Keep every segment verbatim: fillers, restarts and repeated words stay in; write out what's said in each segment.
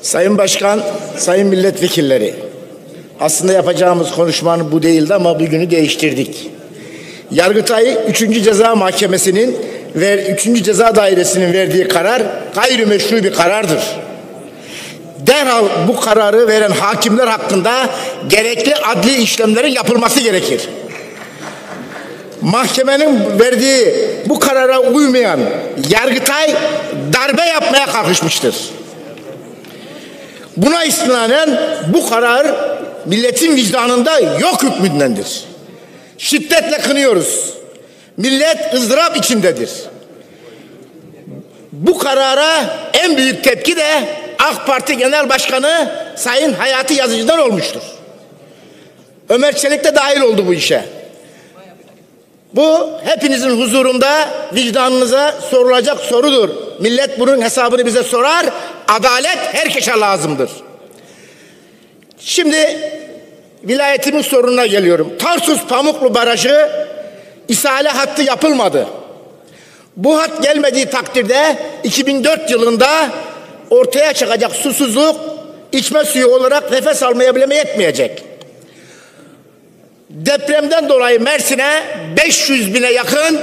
Sayın Başkan, sayın milletvekilleri, aslında yapacağımız konuşmanın bu değildi ama bugünü değiştirdik. Yargıtay üçüncü Ceza Mahkemesi'nin ve üçüncü Ceza Dairesi'nin verdiği karar gayrimeşru bir karardır. Derhal bu kararı veren hakimler hakkında gerekli adli işlemlerin yapılması gerekir. Mahkemenin verdiği bu karara uymayan Yargıtay darbe yapmaya kalkışmıştır. Buna istinaden bu karar milletin vicdanında yok hükmündendir. Şiddetle kınıyoruz. Millet ızdırap içindedir. Bu karara en büyük tepki de AK Parti Genel Başkanı Sayın Hayati Yazıcı'dan olmuştur. Ömer Çelik de dahil oldu bu işe. Bu hepinizin huzurunda vicdanınıza sorulacak sorudur. Millet bunun hesabını bize sorar. Adalet herkese lazımdır. Şimdi vilayetimin sorununa geliyorum. Tarsus Pamuklu Barajı ishale hattı yapılmadı. Bu hat gelmediği takdirde iki bin dört yılında ortaya çıkacak susuzluk içme suyu olarak nefes almaya bile yetmeyecek. Depremden dolayı Mersin'e beş yüz bine yakın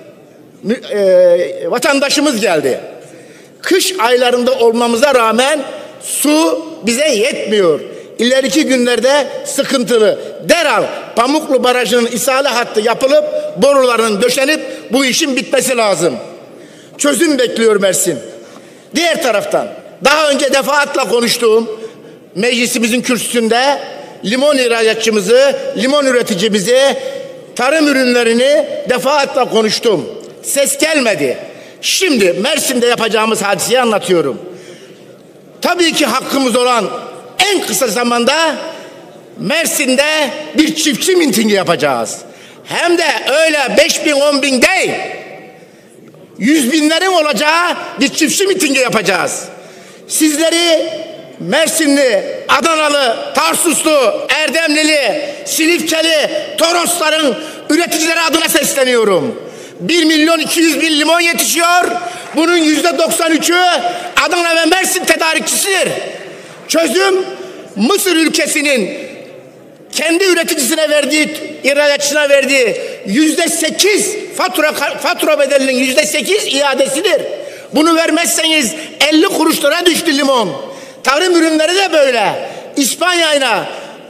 e, vatandaşımız geldi. Kış aylarında olmamıza rağmen su bize yetmiyor. İleriki günlerde sıkıntılı. Derhal Pamuklu Barajı'nın ishale hattı yapılıp boruların döşenip bu işin bitmesi lazım. Çözüm bekliyor Mersin. Diğer taraftan daha önce defaatle konuştuğum meclisimizin kürsüsünde limon ihracatçımızı, limon üreticimizi, tarım ürünlerini defaatle konuştum. Ses gelmedi. Şimdi Mersin'de yapacağımız hadiseyi anlatıyorum. Tabii ki hakkımız olan en kısa zamanda Mersin'de bir çiftçi mitingi yapacağız. Hem de öyle beş bin on bin değil, yüz binlerin olacağı bir çiftçi mitingi yapacağız. Sizleri Mersinli, Adanalı, Tarsuslu, Erdemlili, Silifkeli, Torosların üreticileri adına sesleniyorum. bir milyon iki yüz bin limon yetişiyor. Bunun yüzde doksan üçü Adana ve Mersin tedarikçisidir. Çözüm Mısır ülkesinin kendi üreticisine verdiği, ihracatçısına verdiği yüzde sekiz fatura fatura bedelinin yüzde sekiz iadesidir. Bunu vermezseniz elli kuruşlara düştü limon. Tarım ürünleri de böyle. İspanya'yla,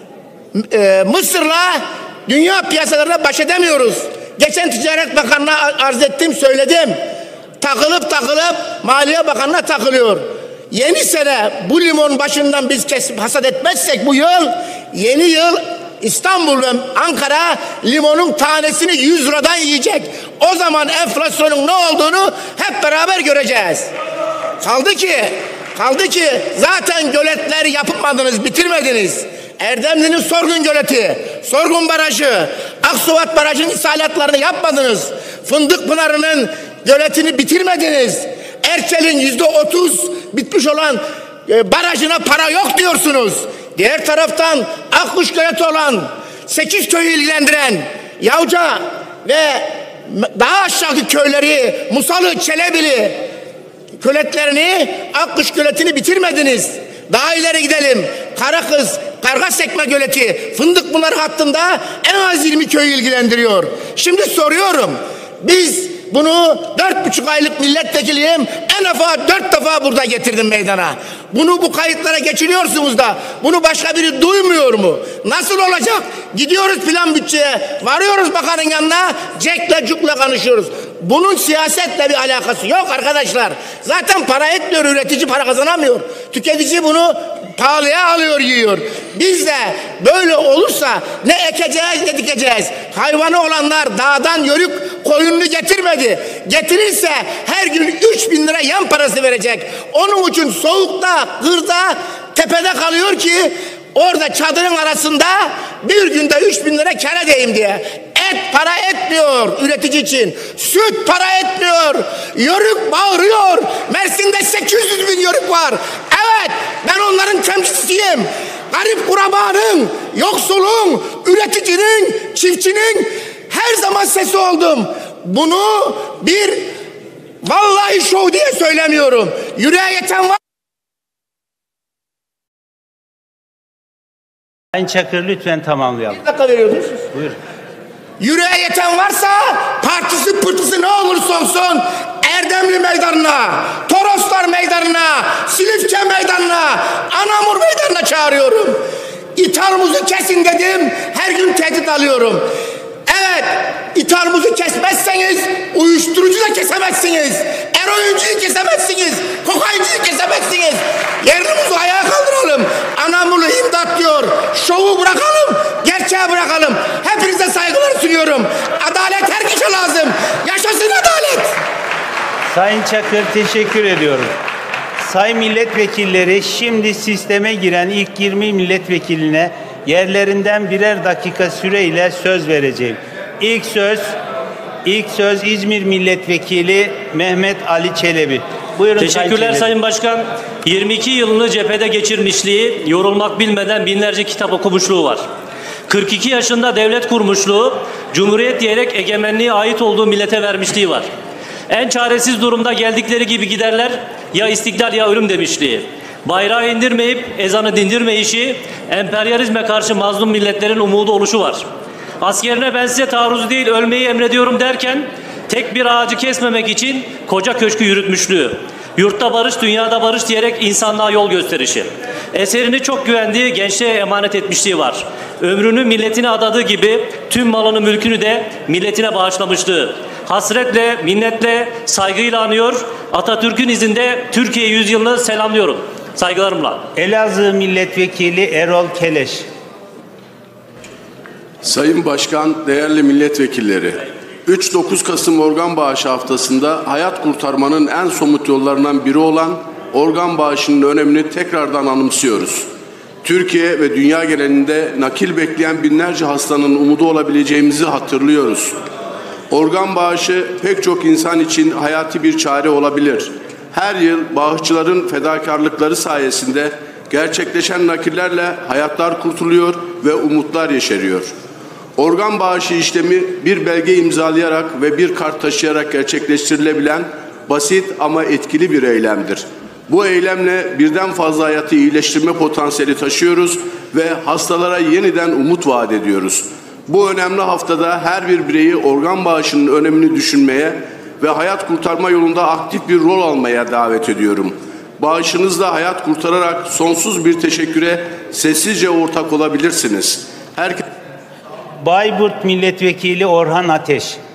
e, Mısır'la dünya piyasalarına baş edemiyoruz. Geçen Ticaret Bakanı'na arz ettim, söyledim. Takılıp takılıp Maliye Bakanı'na takılıyor. Yeni sene bu limon başından biz kesip hasat etmezsek bu yıl, yeni yıl İstanbul ve Ankara limonun tanesini yüz liradan yiyecek. O zaman enflasyonun ne olduğunu hep beraber göreceğiz. Kaldı ki Kaldı ki zaten göletler yapmadınız, bitirmediniz. Erdemli'nin Sorgun Göleti, Sorgun Barajı, Aksuvat Barajı'nın ishalatlarını yapmadınız. Fındıkpınarı'nın göletini bitirmediniz. Erçel'in yüzde otuz bitmiş olan e, barajına para yok diyorsunuz. Diğer taraftan Akkuş Göleti olan sekiz köyü ilgilendiren Yavca ve daha aşağıki köyleri Musalı, Çelebili göletlerini, Akkuş Göleti'ni bitirmediniz. Daha ileri gidelim. Karakız, Kargasekme Göleti, Fındıkpınar hattında en az yirmi köyü ilgilendiriyor. Şimdi soruyorum. Biz bunu dört buçuk aylık milletvekiliyim. En defa dört defa burada getirdim meydana. Bunu bu kayıtlara geçiriyorsunuz da bunu başka biri duymuyor mu? Nasıl olacak? Gidiyoruz plan bütçeye, varıyoruz bakanın yanına, cekle cukla konuşuyoruz. Bunun siyasetle bir alakası yok arkadaşlar. Zaten para etmiyor, üretici para kazanamıyor. Tüketici bunu pahalıya alıyor, yiyor. Biz de böyle olursa ne ekeceğiz ne dikeceğiz. Hayvanı olanlar dağdan yörük koyununu getirmedi. Getirirse her gün üç bin lira yem parası verecek. Onun için soğukta, kırda, tepede kalıyor ki orada çadırın arasında bir günde üç bin lira kâr edeyim diye. Et para etmiyor üretici için. Süt para etmiyor. Yörük bağırıyor. Mersin'de sekiz yüz bin yörük var. Evet, ben onların temsilcisiyim. Garip kurabanın, yoksulun, üreticinin, çiftçinin her zaman sesi oldum. Bunu bir vallahi şov diye söylemiyorum. Yüreğe yeten var. Sayın Çakır lütfen tamamlayalım. Bir dakika veriyordunuz. Buyurun. Yüreğe yeten varsa partisi pırtısı ne olursa olsun Erdemli Meydanı'na, Toroslar Meydanı'na, Silifke Meydanı'na, Anamur Meydanı'na çağırıyorum. İthalımızı kesin dedim, her gün tehdit alıyorum. Evet, ithalımızı kesmezseniz uyuşturucu da kesemezsiniz. Eroinciyi kesemezsiniz. Kokainciyi kesemezsiniz. Yerimizi ayağa kaldıralım. Anamur'u imdat diyor. Şovu bırakalım. Gerçeği bırakalım. Hepinize saygılar sunuyorum. Adalet herkese lazım. Yaşasın adalet. Sayın Çakır teşekkür ediyorum. Sayın milletvekilleri, şimdi sisteme giren ilk yirmi milletvekiline yerlerinden birer dakika süreyle söz vereceğim. İlk söz, ilk söz İzmir Milletvekili Mehmet Ali Çelebi. Buyurun. Teşekkürler Sayın, Sayın Başkan. yirmi iki yılını cephede geçirmişliği, yorulmak bilmeden binlerce kitap okumuşluğu var. kırk iki yaşında devlet kurmuşluğu, Cumhuriyet diyerek egemenliğe ait olduğu millete vermişliği var. En çaresiz durumda geldikleri gibi giderler, ya istiklal ya ölüm demişliği. Bayrağı indirmeyip ezanı dindirmeyişi, emperyalizme karşı mazlum milletlerin umudu oluşu var. Askerine ben size taarruzu değil ölmeyi emrediyorum derken tek bir ağacı kesmemek için koca köşkü yürütmüşlüğü. Yurtta barış, dünyada barış diyerek insanlığa yol gösterişi. Eserini çok güvendiği gençliğe emanet etmişliği var. Ömrünü milletine adadığı gibi tüm malını mülkünü de milletine bağışlamışlığı. Hasretle, minnetle, saygıyla anıyor. Atatürk'ün izinde Türkiye yüzyılını selamlıyorum. Saygılarımla. Elazığ Milletvekili Erol Keleş. Sayın Başkan, değerli milletvekilleri, üç dokuz Kasım Organ Bağışı Haftası'nda hayat kurtarmanın en somut yollarından biri olan organ bağışının önemini tekrardan anımsıyoruz. Türkiye ve dünya genelinde nakil bekleyen binlerce hastanın umudu olabileceğimizi hatırlıyoruz. Organ bağışı pek çok insan için hayati bir çare olabilir. Her yıl bağışçıların fedakarlıkları sayesinde gerçekleşen nakillerle hayatlar kurtuluyor ve umutlar yeşeriyor. Organ bağışı işlemi bir belge imzalayarak ve bir kart taşıyarak gerçekleştirilebilen basit ama etkili bir eylemdir. Bu eylemle birden fazla hayatı iyileştirme potansiyeli taşıyoruz ve hastalara yeniden umut vaat ediyoruz. Bu önemli haftada her bir bireyi organ bağışının önemini düşünmeye ve hayat kurtarma yolunda aktif bir rol almaya davet ediyorum. Bağışınızla hayat kurtararak sonsuz bir teşekküre sessizce ortak olabilirsiniz. Herkes... Bayburt Milletvekili Orhan Ateş.